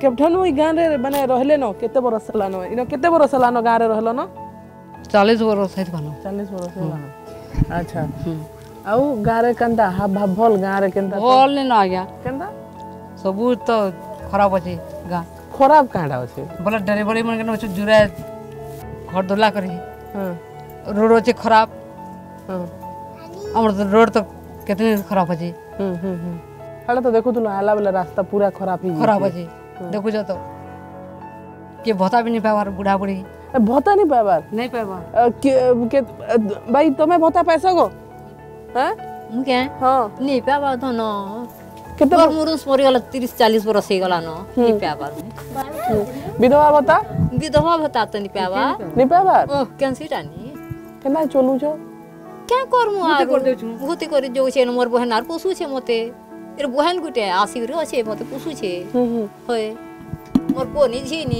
केपठन ई गां रे माने रहले न केते बरस हलानो इनो केते बरस हलानो गां रे रहलो न 40 बरस है कनो 40 बरस हलानो अच्छा आउ गां रे कंदा हा भल गां रे केंदा भल न आ गया केंदा सबू तो खराब अछि गां खराब कांडा अछि बोला ड्राइवर मन के न जुरा घर दोला करी हां रोड अछि खराब हां हमर रोड तो कितने खराब अछि हला तो देखु तुलो आला वाला रास्ता पूरा खराब ही खराब अछि देखु जो तो के भत्ता भी नहीं पावार बुढ़ा बुढ़ी भत्ता नहीं पावार नहीं पावार के भाई तुम्हें भत्ता पैसा को हैं मुके हां नहीं पावा तो न केते और मुरुस परि गला 30 40 बरस हे गला न नहीं पावा विधवा भत्ता तो नहीं पावा नहीं पावार ओ कैंसी टानी केना चलू छो क्या करमु आ भूति कर जो छे मोर बहन आर पोसु छे मते एर बहन गुटे आसी रे छे मते पोसु छे होय मोर पोनी झीनी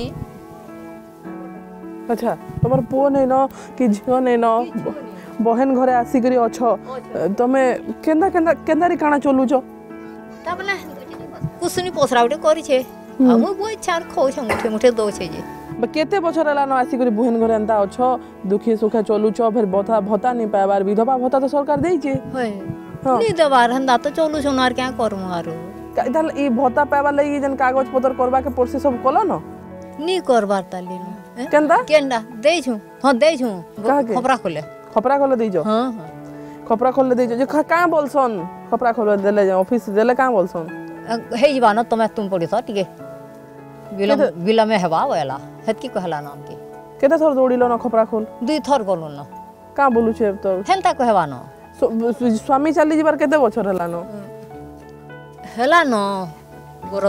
अच्छा तमर पो नै न कि झियो नै न बहन घरे आसी करी अछो तमे केंदा केंदा केंदारी काना चलू छो तबना कुसुनी पोसरा उटे करी छे हम बोय छार खौ छे मुठे मुठे दो छे जे केते बछर हला न आसी करी बहन घरे अंता अछो दुखी सुखे चलू छो फिर भत्ता नहीं पाबार विधवा भत्ता तो सरकार देई छे होय नहीं दबार हंदा तो चलू छो नार क्या करमु आरो इधर ई भत्ता पाबा लई जन कागज पत्र करबा के प्रोसेस सब कोलो न नहीं करबार ताली न केंदा केंदा देई छु हां देई छु खपरा खोले देई जो हां हां खपरा खोले देई जो जे का बोलसन खपरा खोले देले ऑफिस देले का बोलसन हे जीवा न तुम पड़ी था ठीक है बिला में हेबा वाला हेत की कहला नाम के केते थर दौड़िलो न खपरा खोल दुई थर गलो न का बोलु छे तो हेंता कहबा न स्वामी चली जीवार केते बछर हला न हला न गोरो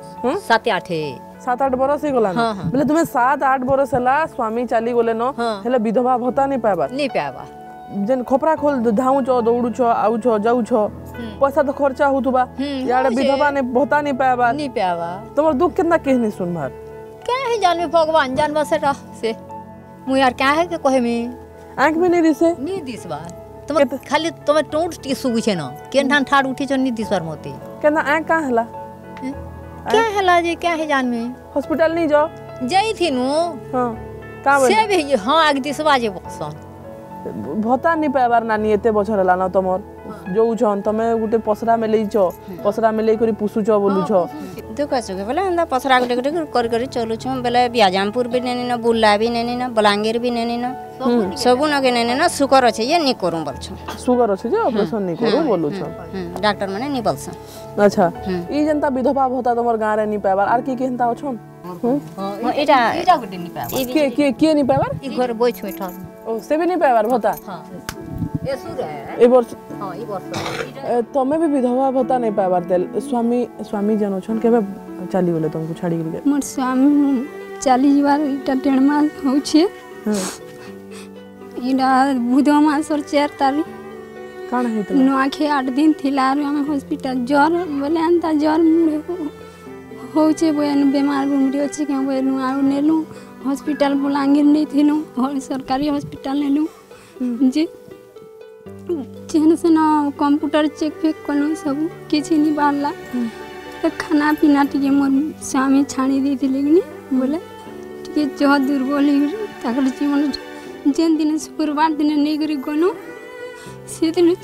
7-8 बरस ही गला न बोले तुम्हें 7-8 बरस हला स्वामी चली गले न हेले विधवा भत्ता नहीं पाबा जन खपरा खोल धाउ छ दौड़ू छ आउ छ जाउ छ पैसा तो खर्चा होतुबा याडे विधवा ने भत्ता नहीं पाबा तमर दुख कितना कहनी सुनबार क्या है जानबे भगवान जानबा से मु यार क्या है के कहे में आंख में नहीं दिसबा तुम खाली तुम टोट टी सुगु छे न केन ठान ठाड उठी छ नहीं दिसबार मते केना आंख का हला क्या हला जे क्या है जान में हॉस्पिटल नहीं जाओ जाई थी नु हां का बोल से भी हां आग दिसबा जे बक्सन भत्ता नहीं पाबार नानी एते बछर हला न तमर जो छन तमे गुटे पसरा में लेई छ पसरा में लेई करी पुसु छ बोलु छ दुख सुख बोले अंदा पसरा गुटे गुटे कर कर चलु छ बोले बियाजामपुर भी नेनी न बुल्ला भी नेनी न बलांगीर भी नेनी न सबु न के नेनी न सुकर छै ये नि करू बोल छ सुगर छै जे ऑपरेशन नि करू बोलु छ डॉक्टर माने नि बोलस अच्छा ई जनता विधवा भत्ता तमर गां रे नि पाबार आर की केनता अछन एटा गुटे नि पाबा के नि पाबार ई घर बोय छ ठर ओ से भी नहीं पाबार भत्ता हां ए सुर है ए वर्ष हां ई वर्ष तमे भी विधवा भत्ता नहीं पाबार तेल स्वामी जनो छन केबे चाली बोले तुमको छाड़ी गेल मोर स्वामी चाली जीवार इटा 1.5 मास हो छे इडा बुधवा मासर 4 तारीख काण हेत नोआखे 8 दिन थिला हम हॉस्पिटल जर बोले अंता जर हो छे बयन बीमार बुमरी अछि के बयन आउ नेलु हॉस्पिटल बलांगीर नहीं थिनु और सरकारी हॉस्पिटल नेलु जे जेन से ना कंप्यूटर चेक फेक कनु सब किछि नहीं बारला तो खाना पीना टिके मोर स्वामी छाणी देथिले कि बोले टिके जह दुर्बल ताकर जीवन जेन दिन शुक्रवार दिन नहीं करी गनु से दिन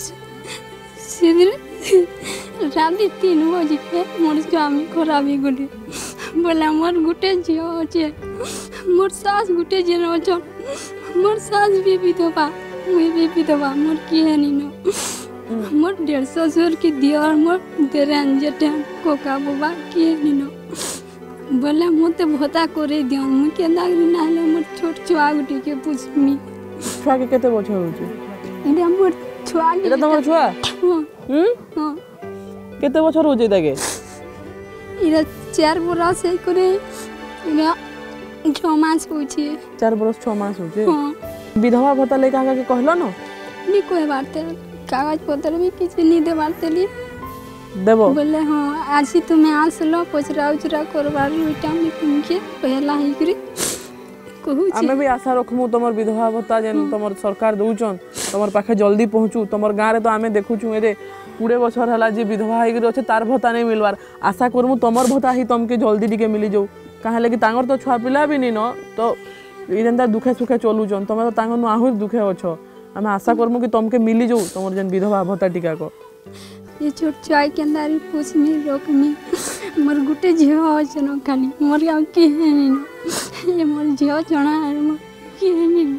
रात 3 बजे पे मोर स्वामी खराब ही गले बोला मोर गुटे जियो छे मोर सास गुटे जन अछन मोर सास भी विधवा मैं भी विधवा मोर की है नी न मोर 150 जोर की दियर मोर देरन जटन कोका बाबा की है नी न बोले मते भत्ता करे दियन मु के दागरी नाले मोर छोट छुआ गुटे के पुछमी छुआ के केते बछर होची एटा मोर छुआ एटा तमर छुआ हां केते बछर हो जइता के इरा 4 बरस है करे इरा 6 मास होची 4 बरस 6 मास होची हां विधवा भत्ता ले काका के कहलो न नी कोई बात कागज पत्र भी किछ नहीं दे बारते लिए देबो बोले हां आज ही तुम्हें आसलो पचरा उचरा करबार उटा में तुमके पहला ही करी कहू छी हमें भी आशा रखमु तमर विधवा भत्ता जेन तमर सरकार दउचन तमर पाखे जल्दी पहुंचू तमर गां रे तो हमें देखु छु एरे 20 बछर हला जे विधवा होइगर अच्छे तार भत्ता नहीं मिलवार आशा करमु तमर भत्ता ही तमके जल्दी टिके मिली जाऊ काहे लगी तांगर तो छुआ पिला भी नहीं न तो इनता दुखे सुखे चलुचन तमे तो तांगर आहुर दुखे अछो आम आशा करमु कि तमके मिली जाऊ तमर जन विधवा भत्ता टिका को ये छोट छुआ के अंदर कुछ नहीं रोकनी मोर गुटे झियो अछन खाली मोर आ के नहीं ये मोर झियो चना है मोर के नहीं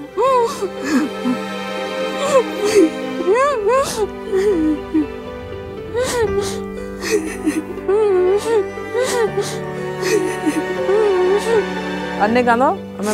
अन्य गानो हमें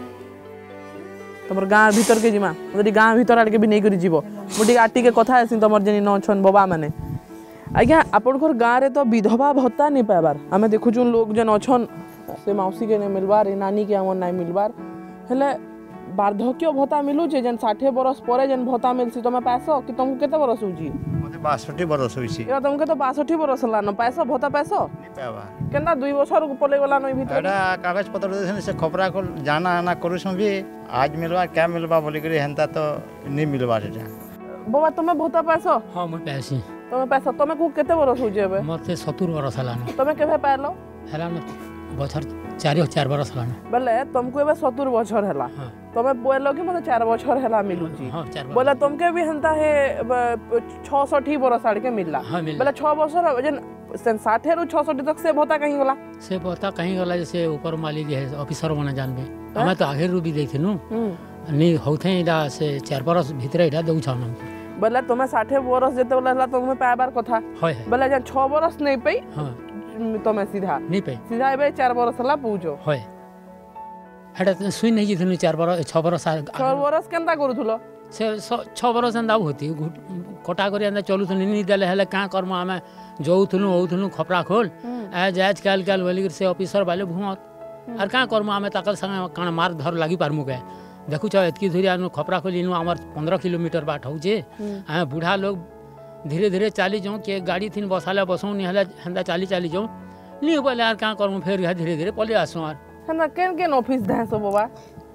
तमर गाँ भीतर के जिमा मोदी गाँ भीतर आड़के भी नहीं करी जीवो मोटी आटी के कथा है तमर जनी न छन बाबा माने आज्ञा आपनकर गाँ रे तो विधवा भत्ता नहीं पाबार आमे देखुचुन लोग जन अछन से मौसी के नहीं मिलबार नानी के हमर नहीं मिलबार हेले वार्धक्य भत्ता मिलू जे जन 60 बरस परे जन भत्ता मिलसी तमे पैसो कि तुमको केते बरस होजी मते 62 बरस होइसी या तुमके तो 62 बरस ला न पैसो भत्ता पैसो नि पावा केना 2 बछर पले गला न भीतर एडा कागज पत्र देसन से खपरा को जाना आना करूछन भी आज मिलवा क्या मिलवा बोली करे हेंता तो नहीं मिलवा एटा बाबा तुमे भत्ता पैसो हाँ मैं पैसे तुमे पैसो तुमे को केते बरस होजी एबे मते 70 बरस हला तुमे केबे पालो हला न बछर 4 बरस हला बोले तुमको एबे 70 बछर हला तमे बोलो कि मते 4 बछर हला मिलुची हाँ 4 बरस बोले तुमके भी हंता है 66 बरस आड़ के मिलला हाँ मिल बोले 6 बछर जन 60 रु 66 तक से भत्ता कहीं गला से बता कहीं गला जैसे ऊपर मालिक है ऑफिसर बना जानबे हमें तो आगे रूबी देखिनु नहीं होथे इडा से 4 बरस भीतर इडा दउ छन बोले तुमे 60 बरस जेते बोले हला तुमे पाबार कथा होय बोले जन 6 बरस नहीं पई हां तुमे सीधा नहीं पे सीधा एबे 4 बरस हला पूछो होय हेडा सुई नहीं जिथनु 4 बरस 6 बरस 6 बरस केनता करूथुलो से 6 बरस अंदा होती कोटा करी अंदा चलु थनी नहीं देले हले का करम हमें जोउथनु ओउथनु खपरा खोल आ जाज काल काल बोली से ऑफिसर वाले भूमत और का करम हमें ताकल संग कान मार धर लागी पारमु के देखु छ एतकी धुरी आनु खपरा खोल इनु हमर 15 किलोमीटर बाट हो जे आ बूढ़ा लोग धीरे धीरे चाली जाऊँ कि गाड़ी थी बसाले बसऊँ नहीं हला हंदा चाली जाऊँ नहीं बोले यार क्या करूँ फिर धीरे धीरे पले आसू यार हंदा केन केन ऑफिस धासो बाबा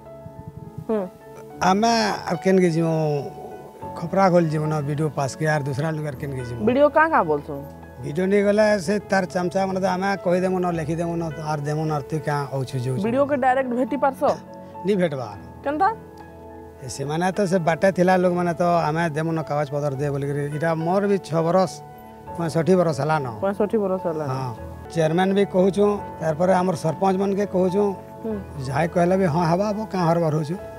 आमे अब केन के जीवो खपरा खोल जीवो ना वीडियो पास के यार दूसरा लोग केन के जीवो वीडियो का बोलसो वीडियो नहीं गला से तार चमचा मन आमे कहि देमो ना लिखि देमो ना आर देमो ना तू का औछु जो वीडियो के डायरेक्ट भेटी पारसो नहीं भेटबा केनता से माने तो से बाटे थिला लोग माने तो आमे देमो ना कागज पत्र दे बोल के इटा मोर भी 6 बरस 65 बरस हला न 65 बरस हला हां चेयरमैन भी कहू छु तार पर हमर सरपंच मन के कहू छु जाय कहला भी हां हवा का हर बार हो छु